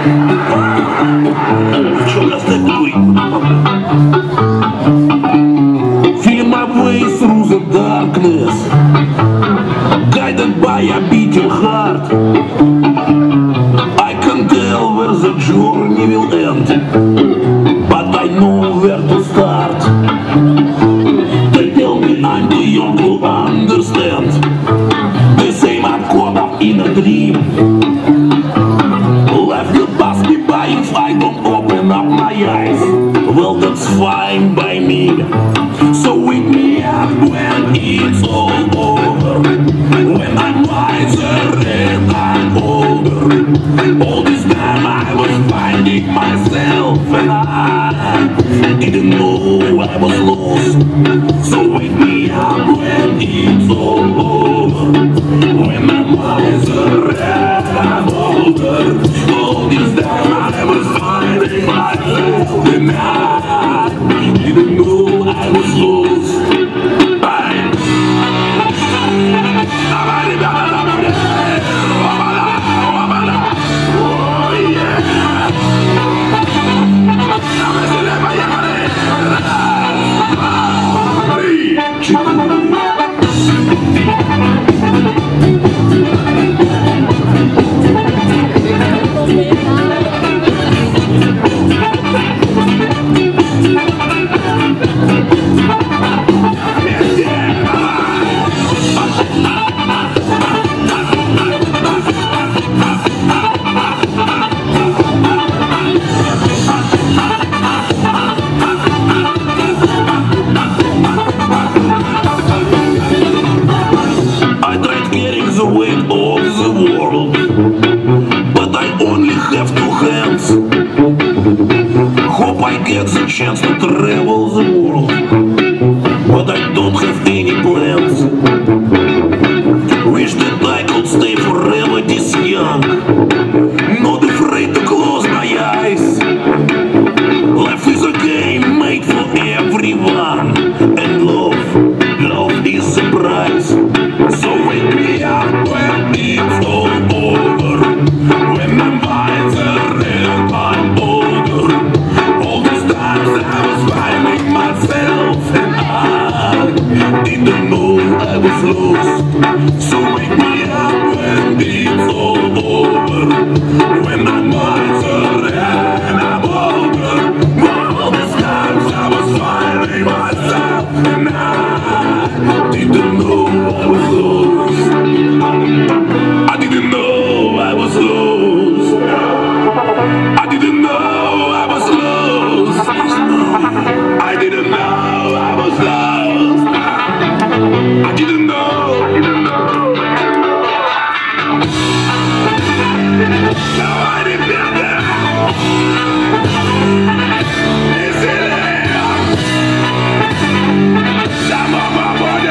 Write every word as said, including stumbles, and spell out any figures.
Feeling my way through the darkness, guided by a beating heart. I can't tell where the journey will end, but I know where to start. They tell me I'm too young to understand. They say I'm caught up in a dream. Life will pass me by if I don't open up my eyes. Well, that's fine by me. So wake me up when it's all over, when I'm wiser and I'm older. All this time I was finding myself and I didn't know I was lost. So wake me up when it's all over, when I'm wiser and I'm older. All this time I was finding myself and I didn't know I was lost. Bye. Oh yeah. The weight of the world, but I only have two hands. Hope I get the chance to travel the world, but I don't have any plans. Wish that I could stay forever this young, not afraid to close my eyes. Life is a game made for everyone, and love, love is the prize. So wake me up when it's all over, when I'm wiser and I'm older. All these times I was finding myself and I didn't know I was lost. So wake me up when it's all over, when I'm wiser and I'm older. All these times I was finding myself and I didn't know I was lost. I didn't know I was lost. I didn't know I was lost. I didn't know I was lost. I didn't know. I didn't know. Now I remember. Is it there? Some of my body.